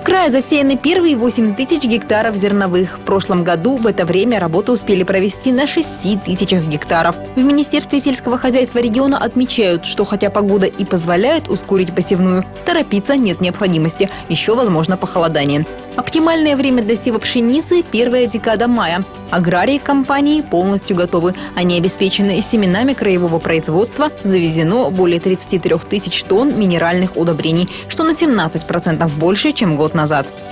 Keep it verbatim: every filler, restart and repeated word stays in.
крае засеяны первые восемь тысяч гектаров зерновых. В прошлом году в это время работу успели провести на шести тысячах гектаров. В Министерстве сельского хозяйства региона отмечают, что хотя погода и позволяет ускорить посевную, торопиться нет необходимости. Еще возможно похолодание. Оптимальное время для сева пшеницы – первая декада мая. Аграрии компании полностью готовы. Они обеспечены семенами краевого производства. Завезено более тридцати трёх тысяч тонн минеральных удобрений, что на семнадцать процентов больше, чем год назад.